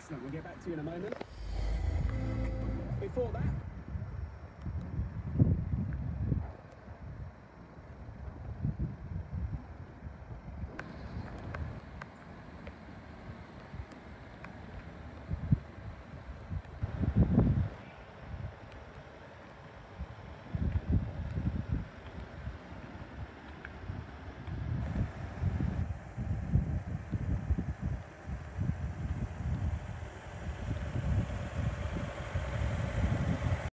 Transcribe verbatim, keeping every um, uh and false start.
Excellent, we'll get back to you in a moment. Before that,